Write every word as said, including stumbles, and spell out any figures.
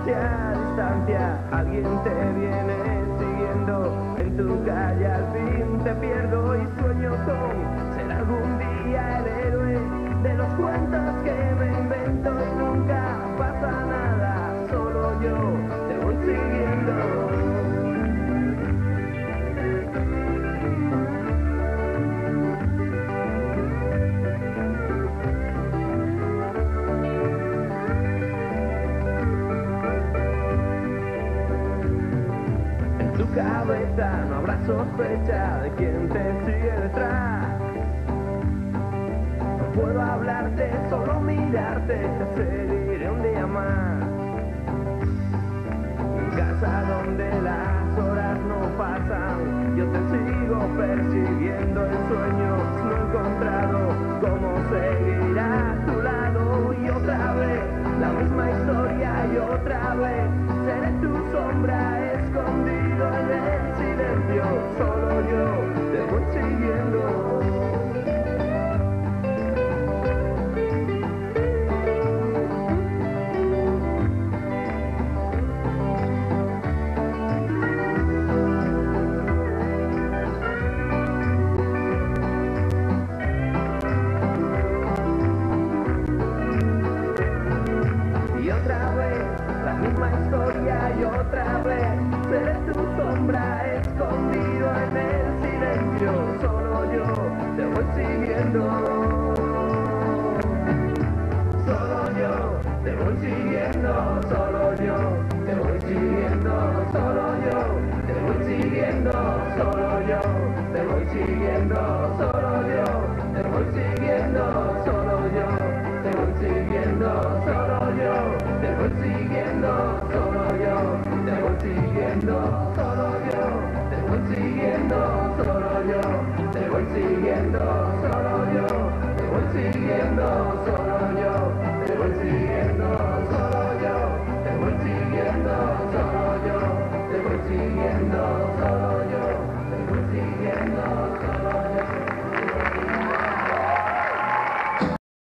demasiada distancia, alguien te viene siguiendo, en tu calle al fin te pierdo y sueño con ser algún día el héroe de los cuentos que me invento y nunca pasa nada, solo yo te voy siguiendo. En tu cabeza no habrá sospecha de quién te sigue detrás. No puedo hablarte, solo mirarte, te seguiré un día más. En casa donde las horas no pasan, yo te sigo persiguiendo en sueños no encontrado. Cómo seguir a tu lado y otra vez la misma historia y otra vez seré tu sombra escondido en el silencio. Solo yo te voy siguiendo. La misma historia y otra vez seré tu sombra escondido en el silencio. Solo yo te voy siguiendo. Solo yo te voy siguiendo. Solo yo te voy siguiendo. Solo yo te voy siguiendo. Solo yo te voy siguiendo. Solo yo te voy siguiendo. Solo yo te voy siguiendo. Solo yo te voy siguiendo, solo yo te voy siguiendo, solo yo te voy siguiendo, solo yo te voy siguiendo, solo yo te voy siguiendo.